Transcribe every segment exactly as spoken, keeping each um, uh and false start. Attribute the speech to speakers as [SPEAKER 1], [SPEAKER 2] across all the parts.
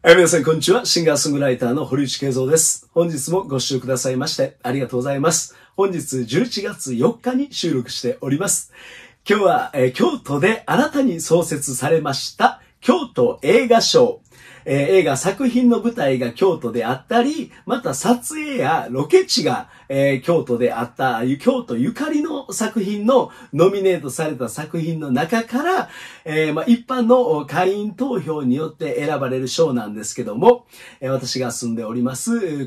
[SPEAKER 1] はい、皆さん、こんにちは。シンガーソングライターの堀内慶三です。本日もご視聴くださいましてありがとうございます。本日じゅういちがつよっかに収録しております。今日は、えー、京都で新たに創設されました京都映画賞。えー、映画作品の舞台が京都であったり、また撮影やロケ地が、えー、京都であった、京都ゆかりの作品のノミネートされた作品の中から、えー、まあ、一般の会員投票によって選ばれる賞なんですけども、えー、私が住んでおります、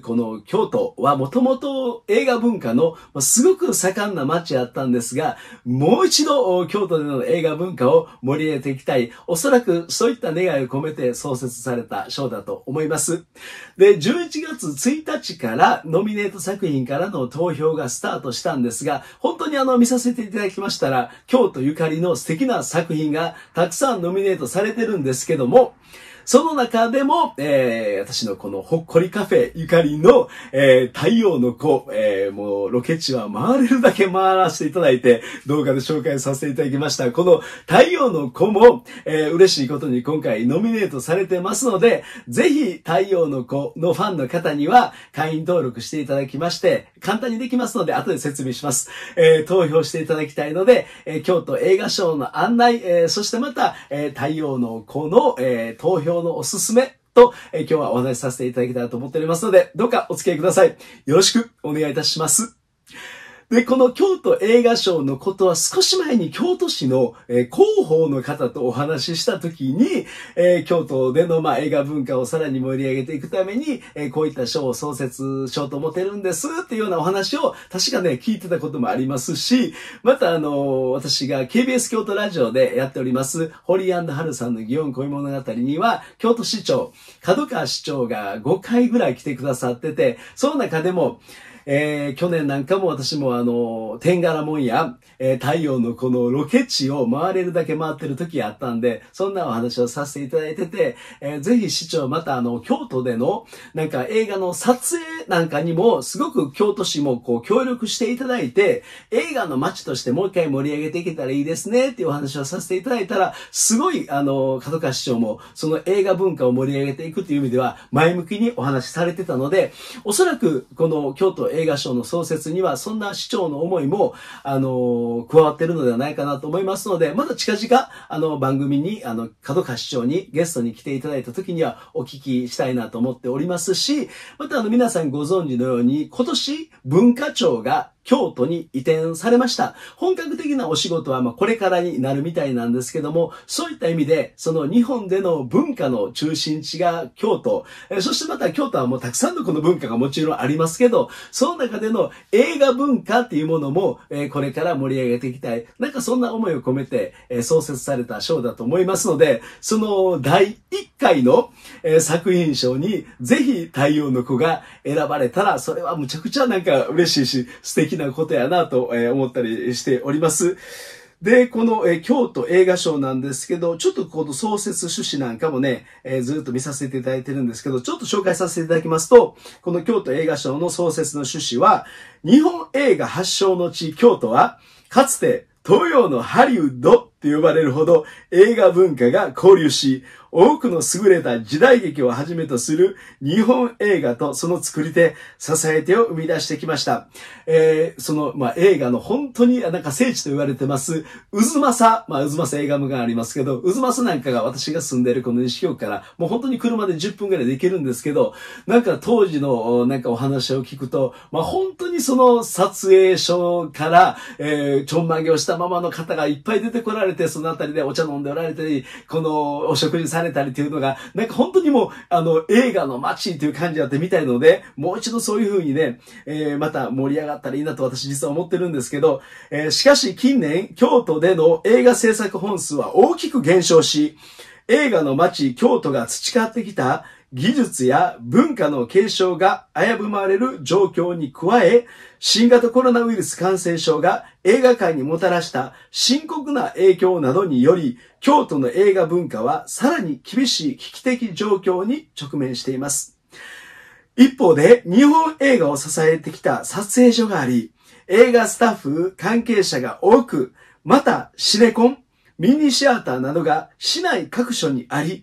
[SPEAKER 1] この京都はもともと映画文化のすごく盛んな街だったんですが、もう一度京都での映画文化を盛り上げていきたい。おそらくそういった願いを込めて創設された賞だと思います。で、じゅういちがつついたちからノミネート作品からの投票がスタートしたんですが、本当にあの見させていただきましたら、京都ゆかりの素敵な作品がたくさんノミネートされてるんですけども、その中でも、えー、私のこのほっこりカフェゆかりの、えー、太陽の子、えー、もうロケ地は回れるだけ回らせていただいて動画で紹介させていただきました。この太陽の子も、えー、嬉しいことに今回ノミネートされてますので、ぜひ太陽の子のファンの方には会員登録していただきまして、簡単にできますので後で説明します。えー、投票していただきたいので、えー、京都映画賞の案内、えー、そしてまた、えー、太陽の子の、えー、投票のおすすめと、えー、今日はお話しさせていただきたいと思っておりますので、どうかお付き合いください。よろしくお願いいたします。で、この京都映画賞のことは少し前に京都市の、えー、広報の方とお話ししたときに、えー、京都での、まあ、映画文化をさらに盛り上げていくために、えー、こういった賞を創設しようと思ってるんですっていうようなお話を確かね、聞いてたこともありますし、またあのー、私が ケービーエス 京都ラジオでやっております、堀井&春さんの祇園恋物語には、京都市長、角川市長がごかいぐらい来てくださってて、その中でも、えー、去年なんかも私もあの、天柄門や、えー、太陽のこのロケ地を回れるだけ回ってる時あったんで、そんなお話をさせていただいてて、えー、ぜひ市長またあの、京都での、なんか映画の撮影なんかにも、すごく京都市もこう、協力していただいて、映画の街としてもう一回盛り上げていけたらいいですね、っていうお話をさせていただいたら、すごいあの、角川市長も、その映画文化を盛り上げていくっていう意味では、前向きにお話しされてたので、おそらくこの京都映画賞の創設にはそんな市長の思いもあの加わっているのではないかなと思いますので、また近々あの番組にあの角川市長にゲストに来ていただいた時にはお聞きしたいなと思っておりますし、またあの皆さんご存知のように今年文化庁が京都に移転されました。本格的なお仕事はまあこれからになるみたいなんですけども、そういった意味でその日本での文化の中心地が京都、えそしてまた京都はもうたくさんのこの文化がもちろんありますけど、その中での映画文化っていうものも、えー、これから盛り上げていきたい。なんかそんな思いを込めて、えー、創設された賞だと思いますので、そのだいいっかいの、えー、作品賞にぜひ太陽の子が選ばれたら、それはむちゃくちゃなんか嬉しいし、素敵なことやなと、えー、思ったりしております。で、この、えー、京都映画賞なんですけど、ちょっとこの創設趣旨なんかもね、えー、ずっと見させていただいてるんですけど、ちょっと紹介させていただきますと、この京都映画賞の創設の趣旨は、日本映画発祥の地京都は、かつて東洋のハリウッドって呼ばれるほど映画文化が交流し、多くの優れた時代劇をはじめとする日本映画とその作り手、支え手を生み出してきました。えー、その、まあ、映画の本当になんか聖地と言われてます、渦政、まあ、渦政映画部がありますけど、渦政なんかが私が住んでいるこの西京区からもう本当に車でじゅっぷんぐらいで行けるんですけど、なんか当時のなんかお話を聞くと、まあ、本当にその撮影所から、えー、ちょんまげをしたままの方がいっぱい出てこられて、そのあたりでお茶飲んでおられたり、このお食事されたりというのが、なんか本当にもう、あの、映画の街という感じだってみたいので、もう一度そういう風にね、えー、また盛り上がったらいいなと私実は思ってるんですけど、えー、しかし近年、京都での映画制作本数は大きく減少し、映画の街、京都が培ってきた技術や文化の継承が危ぶまれる状況に加え、新型コロナウイルス感染症が映画界にもたらした深刻な影響などにより、京都の映画文化はさらに厳しい危機的状況に直面しています。一方で、日本映画を支えてきた撮影所があり、映画スタッフ、関係者が多く、またシネコン、ミニシアターなどが市内各所にあり、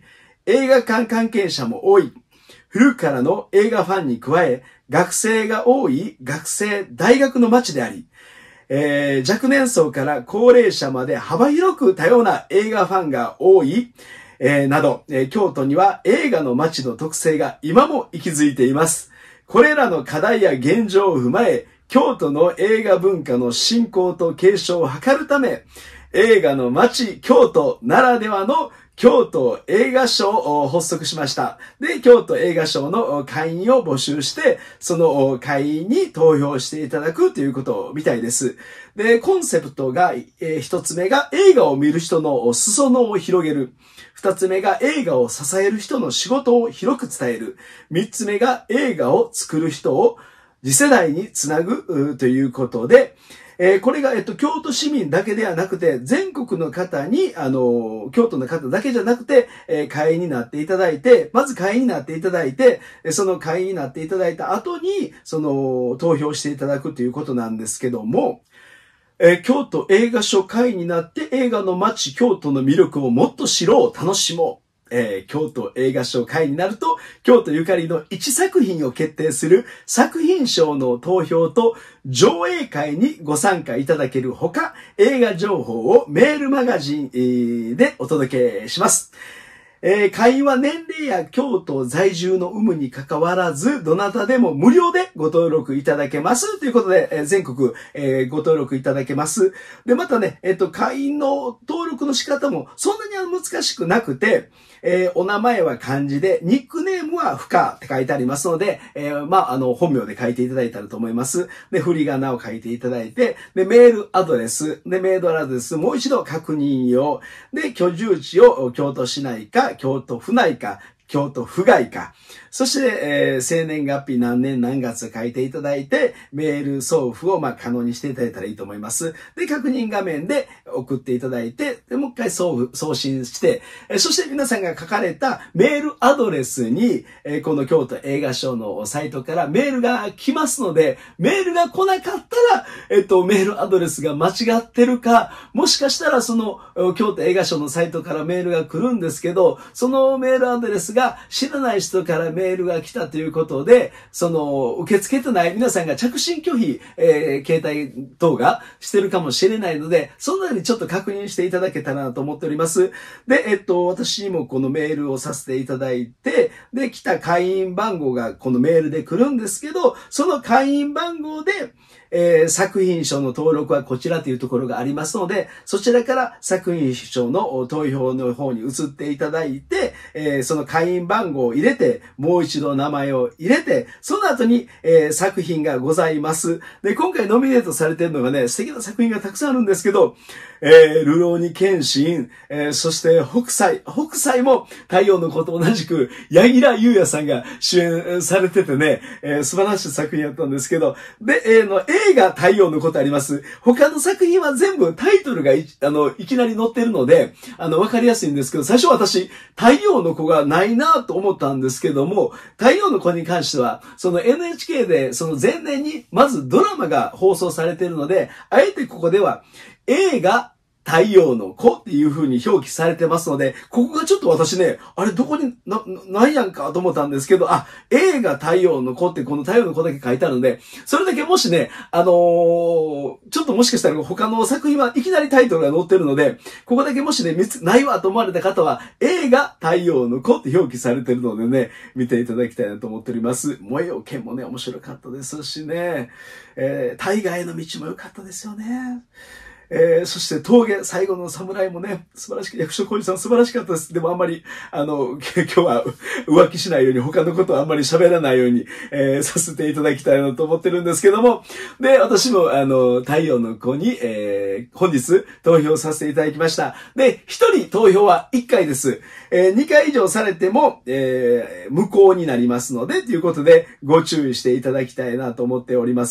[SPEAKER 1] 映画館関係者も多い。古くからの映画ファンに加え、学生が多い学生大学の街であり、えー、若年層から高齢者まで幅広く多様な映画ファンが多い、えー、など、えー、京都には映画の街の特性が今も息づいています。これらの課題や現状を踏まえ、京都の映画文化の振興と継承を図るため、映画の街京都ならではの京都映画賞を発足しました。で、京都映画賞の会員を募集して、その会員に投票していただくということみたいです。で、コンセプトが、えー、一つ目が映画を見る人の裾野を広げる。二つ目が映画を支える人の仕事を広く伝える。三つ目が映画を作る人を次世代につなぐということで、えー、これが、えっと、京都市民だけではなくて、全国の方に、あの、京都の方だけじゃなくて、えー、会員になっていただいて、まず会員になっていただいて、その会員になっていただいた後に、その、投票していただくということなんですけども、えー、京都映画賞会員になって映画の街、京都の魅力をもっと知ろう、楽しもう。えー、京都映画賞会になると、京都ゆかりのいちさく品を決定する作品賞の投票と上映会にご参加いただけるほか、映画情報をメールマガジン、えー、でお届けします。えー、会員は年齢や京都在住の有無に関わらず、どなたでも無料でご登録いただけます。ということで、えー、全国、えー、ご登録いただけます。で、またね、えっと、会員の登録の仕方もそんなに難しくなくて、えー、お名前は漢字で、ニックネームは深って書いてありますので、えー、まあ、あの、本名で書いていただいたらと思います。で、振り仮名を書いていただいて、で、メールアドレス、で、メールアドレス、もう一度確認用、で、居住地を京都市内か、京都府内か、京都府外か。そして、えー、生年月日何年何月書いていただいて、メール送付をまあ可能にしていただいたらいいと思います。で、確認画面で送っていただいて、でもう一回送付、送信して、えー、そして皆さんが書かれたメールアドレスに、えー、この京都映画賞のサイトからメールが来ますので、メールが来なかったら、えっと、メールアドレスが間違ってるか、もしかしたらその京都映画賞のサイトからメールが来るんですけど、そのメールアドレスが知らない人からメールが来たということで、その受け付けてない皆さんが着信拒否、えー、携帯等がしてるかもしれないので、そのようにちょっと確認していただけたらなと思っております。で、えっと、私にもこのメールをさせていただいて、で、来た会員番号がこのメールで来るんですけど、その会員番号で、えー、作品賞の登録はこちらというところがありますので、そちらから作品賞の投票の方に移っていただいて、えー、その会員番号を入れて、もう一度名前を入れて、その後に、えー、作品がございます。で、今回ノミネートされているのがね、素敵な作品がたくさんあるんですけど、えー、ルローニケンシン、えー、そして北斎、北斎も太陽の子と同じく、柳楽優弥さんが主演されててね、えー、素晴らしい作品だったんですけど、で、えー、の映画太陽の子とあります。他の作品は全部タイトルがい、あの、いきなり載ってるので、あの、わかりやすいんですけど、最初私、太陽の子がないなと思ったんですけども、太陽の子に関しては、その エヌエイチケー で、その前年に、まずドラマが放送されているので、あえてここでは、映画、太陽の子っていう風に表記されてますので、ここがちょっと私ね、あれどこにな、ないやんかと思ったんですけど、あ、映画太陽の子ってこの太陽の子だけ書いてあるので、それだけもしね、あのー、ちょっともしかしたら他の作品はいきなりタイトルが載ってるので、ここだけもしね、見つ、ないわと思われた方は、映画太陽の子って表記されてるのでね、見ていただきたいなと思っております。燃えよ剣もね、面白かったですしね、えー、大河への道も良かったですよね。えー、そして峠、最後の侍もね、素晴らしく、役所広司さん素晴らしかったです。でもあんまり、あの、今日は浮気しないように、他のことはあんまり喋らないように、えー、させていただきたいなと思ってるんですけども、で、私も、あの、太陽の子に、えー、本日投票させていただきました。で、一人投票はいっかいです。えー、にかい以上されても、えー、無効になりますので、ということで、ご注意していただきたいなと思っております。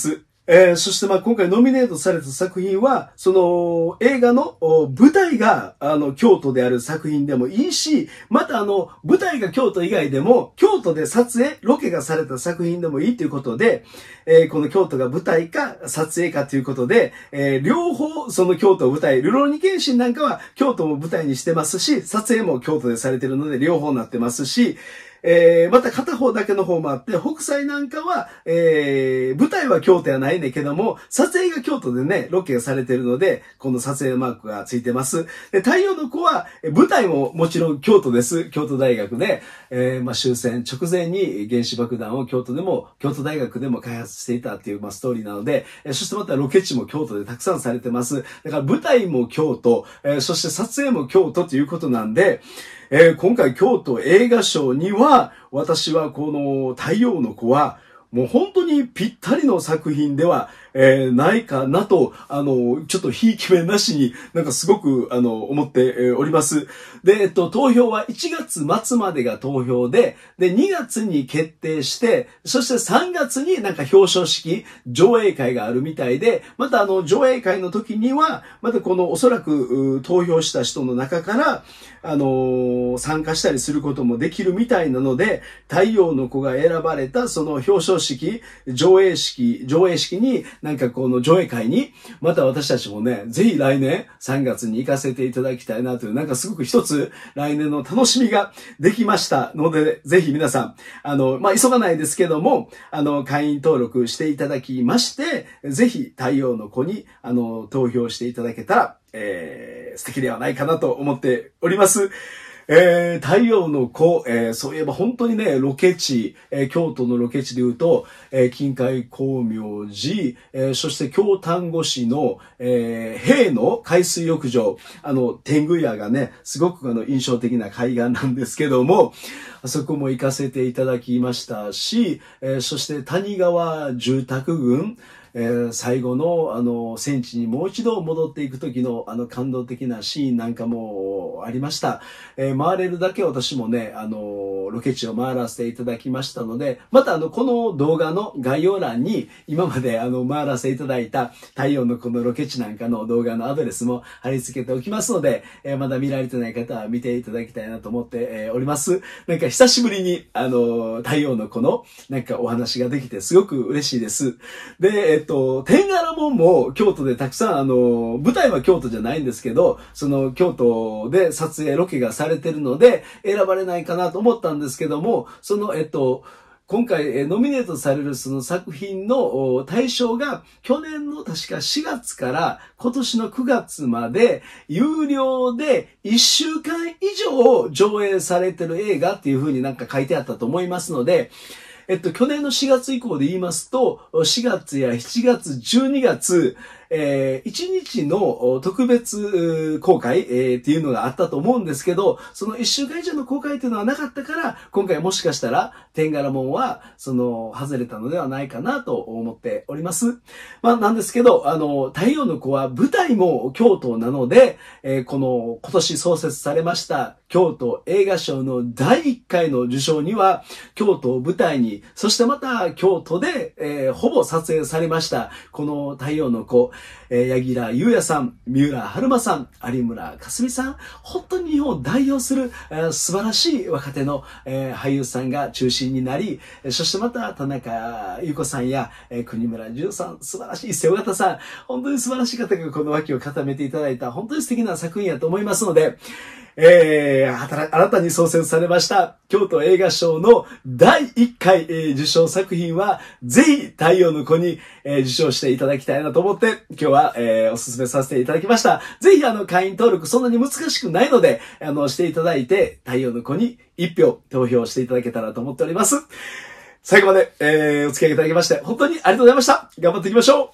[SPEAKER 1] えー、そしてまあ今回ノミネートされた作品は、その映画の舞台があの京都である作品でもいいし、またあの舞台が京都以外でも京都で撮影、ロケがされた作品でもいいということで、えー、この京都が舞台か撮影かということで、えー、両方その京都を舞台、ルローニケンシンなんかは京都も舞台にしてますし、撮影も京都でされているので両方になってますし、えー、また片方だけの方もあって、北斎なんかは、えー、舞台は京都やないねんけども、撮影が京都でね、ロケがされているので、この撮影マークがついてます。で、太陽の子は、舞台ももちろん京都です。京都大学で、えー、まあ、終戦直前に原子爆弾を京都でも、京都大学でも開発していたっていう、まあ、ストーリーなので、えー、そしてまたロケ地も京都でたくさんされてます。だから舞台も京都、えー、そして撮影も京都ということなんで、えー、今回京都映画賞には、私はこの太陽の子は、もう本当にぴったりの作品では、えー、ないかなと、あの、ちょっとひいき目なしになんかすごく、あの、思って、えー、おります。で、えっと、投票はいちがつ末までが投票で、で、にがつに決定して、そしてさんがつになんか表彰式、上映会があるみたいで、またあの、上映会の時には、またこのおそらく投票した人の中から、あのー、参加したりすることもできるみたいなので、太陽の子が選ばれたその表彰式、上映式、上映式に、なんかこの上映会に、また私たちもね、ぜひ来年さんがつに行かせていただきたいなという、なんかすごく一つ来年の楽しみができましたので、ぜひ皆さん、あの、まあ、急がないですけども、あの、会員登録していただきまして、ぜひ太陽の子に、あの、投票していただけたら、えー、素敵ではないかなと思っております。えー、太陽の子、えー、そういえば本当にね、ロケ地、えー、京都のロケ地で言うと、えー、近海光明寺、えー、そして京丹後市の、えー、平の海水浴場、あの、天狗屋がね、すごくあの、印象的な海岸なんですけども、あそこも行かせていただきましたし、えー、そして谷川住宅群、えー、最後の、あの、戦地にもう一度戻っていく時の、あの、感動的なシーンなんかもありました。えー、回れるだけ私もね、あの、ロケ地を回らせていただきましたので、またあの、この動画の概要欄に、今まであの、回らせていただいた太陽のこのロケ地なんかの動画のアドレスも貼り付けておきますので、えー、まだ見られてない方は見ていただきたいなと思って、えー、おります。なんか久しぶりに、あの、太陽のこの、なんかお話ができてすごく嬉しいです。で、えっと、天柄門も京都でたくさん、あの、舞台は京都じゃないんですけど、その京都で撮影、ロケがされてるので、選ばれないかなと思ったんですけども、その、えっと、今回ノミネートされるその作品の対象が去年の確かしがつから今年のくがつまで有料でいっしゅうかん以上上映されてる映画っていう風になんか書いてあったと思いますので、えっと、去年のしがつ以降で言いますと、しがつやしちがつ、じゅうにがつ、えー、いちにちの特別公開、えー、っていうのがあったと思うんですけど、そのいっしゅうかん以上の公開っていうのはなかったから、今回もしかしたら、天柄門は、その、外れたのではないかなと思っております。まあ、なんですけど、あの、太陽の子は舞台も京都なので、えー、この、今年創設されました、京都映画賞のだいいっかいの受賞には、京都を舞台に、そしてまた京都で、えー、ほぼ撮影されました、この太陽の子、えー、柳楽優弥さん、三浦春馬さん、有村架純さん、本当に日本を代表する、えー、素晴らしい若手の、えー、俳優さんが中心になり、そしてまた田中優子さんや、えー、国村淳さん、素晴らしい瀬尾形さん、本当に素晴らしい方がこの脇を固めていただいた、本当に素敵な作品やと思いますので、えー、新たに創設されました京都映画賞のだいいっかい、えー、受賞作品はぜひ太陽の子に、えー、受賞していただきたいなと思って今日は、えー、お勧めさせていただきました。ぜひあの会員登録そんなに難しくないのであのしていただいて太陽の子にいち票投票していただけたらと思っております。最後まで、えー、お付き合いいただきまして本当にありがとうございました。頑張っていきましょ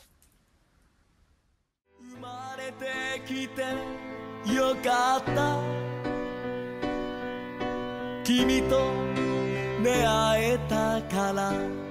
[SPEAKER 1] う。生まれてきてよかった君と出会えたから